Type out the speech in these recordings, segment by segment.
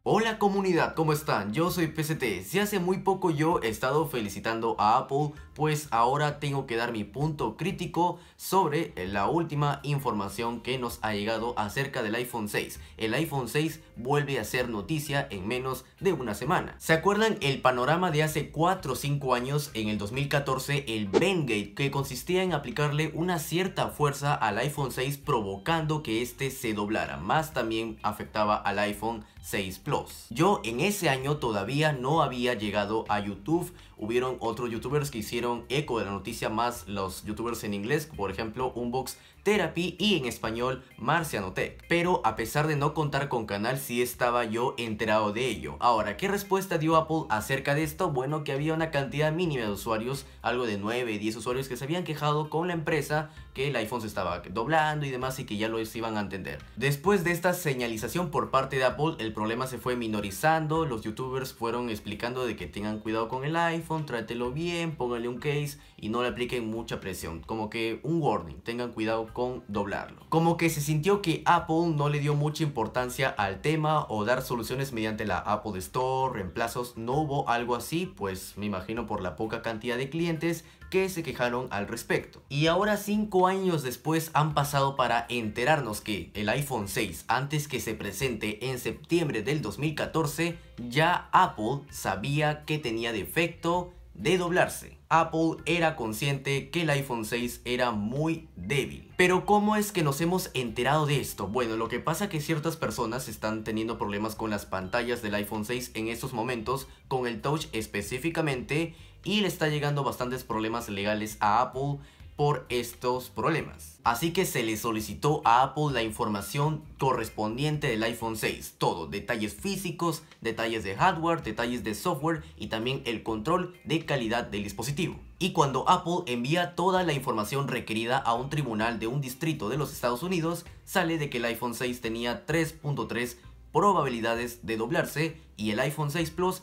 Hola comunidad, ¿cómo están? Yo soy PCT. Si hace muy poco yo he estado felicitando a Apple, pues ahora tengo que dar mi punto crítico sobre la última información que nos ha llegado acerca del iPhone 6. El iPhone 6 vuelve a ser noticia en menos de una semana. ¿Se acuerdan el panorama de hace 4 o 5 años en el 2014, el Bendgate, que consistía en aplicarle una cierta fuerza al iPhone 6 provocando que este se doblara? Más también afectaba al iPhone 6 Plus. Yo en ese año todavía no había llegado a YouTube. Hubieron otros youtubers que hicieron eco de la noticia, más los youtubers en inglés, por ejemplo Unbox Therapy, y en español Marciano Tech. Pero a pesar de no contar con canal, sí estaba yo enterado de ello. Ahora, ¿qué respuesta dio Apple acerca de esto? Bueno, que había una cantidad mínima de usuarios, algo de 9, 10 usuarios que se habían quejado con la empresa que el iPhone se estaba doblando y demás, y que ya lo iban a entender. Después de esta señalización por parte de Apple, el problema se fue minorizando. Los youtubers fueron explicando de que tengan cuidado con el iPhone, trátelo bien, póngale un case y no le apliquen mucha presión, como que un warning, tengan cuidado con doblarlo. Como que se sintió que Apple no le dio mucha importancia al tema o dar soluciones mediante la Apple Store, reemplazos. No hubo algo así, pues me imagino por la poca cantidad de clientes que se quejaron al respecto. Y ahora 5 años después han pasado para enterarnos que el iPhone 6, antes que se presente en septiembre del 2014, ya Apple sabía que tenía defecto de doblarse. Apple era consciente que el iPhone 6 era muy débil. Pero ¿cómo es que nos hemos enterado de esto? Bueno, lo que pasa es que ciertas personas están teniendo problemas con las pantallas del iPhone 6 en estos momentos, con el Touch específicamente, y le está llegando bastantes problemas legales a Apple por estos problemas. Así que se le solicitó a Apple la información correspondiente del iPhone 6. Todo, detalles físicos, detalles de hardware, detalles de software y también el control de calidad del dispositivo. Y cuando Apple envía toda la información requerida a un tribunal de un distrito de los Estados Unidos, sale de que el iPhone 6 tenía 3.3 probabilidades de doblarse y el iPhone 6 Plus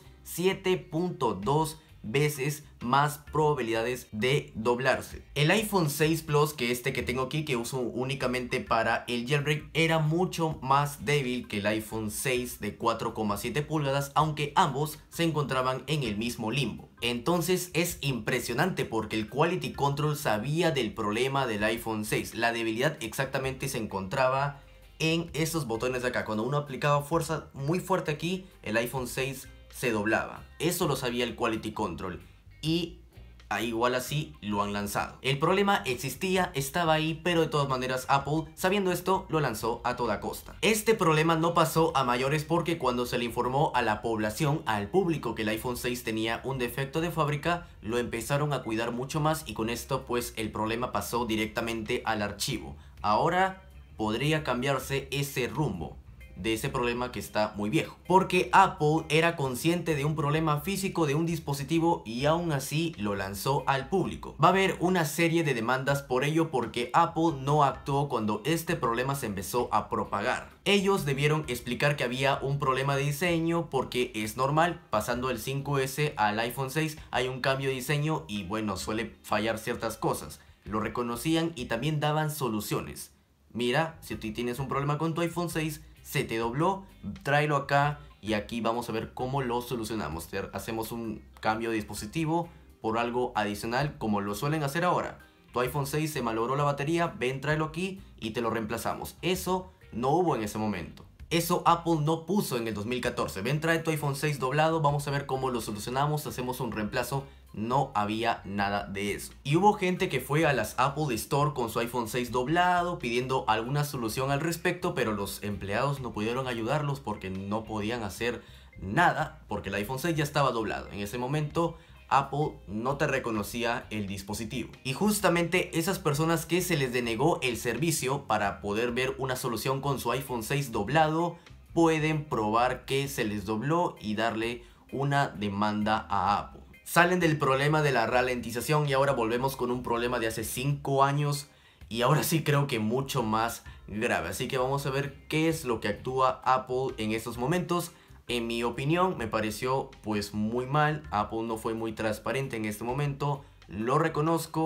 7.2 veces más probabilidades de doblarse. El iPhone 6 Plus, que que tengo aquí, que uso únicamente para el jailbreak, era mucho más débil que el iPhone 6 de 4,7 pulgadas, aunque ambos se encontraban en el mismo limbo. Entonces es impresionante porque el Quality Control sabía del problema del iPhone 6. La debilidad exactamente se encontraba en estos botones de acá. Cuando uno aplicaba fuerza muy fuerte aquí, el iPhone 6 se doblaba. Eso lo sabía el Quality Control y igual así lo han lanzado. El problema existía, estaba ahí, pero de todas maneras Apple, sabiendo esto, lo lanzó a toda costa. Este problema no pasó a mayores porque cuando se le informó a la población, al público, que el iPhone 6 tenía un defecto de fábrica, lo empezaron a cuidar mucho más y con esto pues el problema pasó directamente al archivo. Ahora podría cambiarse ese rumbo de ese problema que está muy viejo, porque Apple era consciente de un problema físico de un dispositivo y aún así lo lanzó al público. Va a haber una serie de demandas por ello, porque Apple no actuó cuando este problema se empezó a propagar. Ellos debieron explicar que había un problema de diseño, porque es normal, pasando el 5S al iPhone 6 hay un cambio de diseño y bueno, suele fallar ciertas cosas. Lo reconocían y también daban soluciones. Mira, si tú tienes un problema con tu iPhone 6, se te dobló, tráelo acá y aquí vamos a ver cómo lo solucionamos. Hacemos un cambio de dispositivo por algo adicional, como lo suelen hacer ahora. Tu iPhone 6 se malogró la batería, ven, tráelo aquí y te lo reemplazamos. Eso no hubo en ese momento. Eso Apple no puso en el 2014. Ven, trae tu iPhone 6 doblado, vamos a ver cómo lo solucionamos, hacemos un reemplazo. No había nada de eso. Y hubo gente que fue a las Apple Store con su iPhone 6 doblado pidiendo alguna solución al respecto, pero los empleados no pudieron ayudarlos porque no podían hacer nada, porque el iPhone 6 ya estaba doblado. En ese momento Apple no te reconocía el dispositivo. Y justamente esas personas que se les denegó el servicio para poder ver una solución con su iPhone 6 doblado, pueden probar que se les dobló y darle una demanda a Apple. Salen del problema de la ralentización y ahora volvemos con un problema de hace 5 años. Y ahora sí creo que mucho más grave. Así que vamos a ver qué es lo que actúa Apple en estos momentos. En mi opinión me pareció pues muy mal. Apple no fue muy transparente en este momento. Lo reconozco.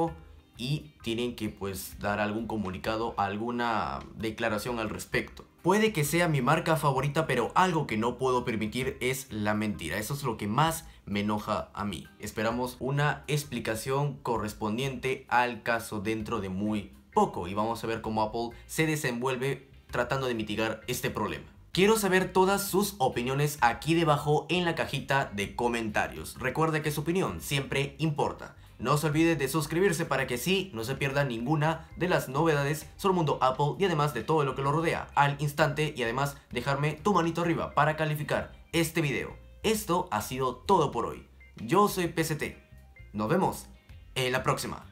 y tienen que pues dar algún comunicado, alguna declaración al respecto. Puede que sea mi marca favorita, pero algo que no puedo permitir es la mentira. Eso es lo que más me enoja a mí. Esperamos una explicación correspondiente al caso dentro de muy poco y vamos a ver cómo Apple se desenvuelve tratando de mitigar este problema. Quiero saber todas sus opiniones aquí debajo en la cajita de comentarios. Recuerda que su opinión siempre importa. No se olvide de suscribirse para que sí no se pierda ninguna de las novedades sobre el mundo Apple y además de todo lo que lo rodea al instante, y además dejarme tu manito arriba para calificar este video. Esto ha sido todo por hoy. Yo soy PST. Nos vemos en la próxima.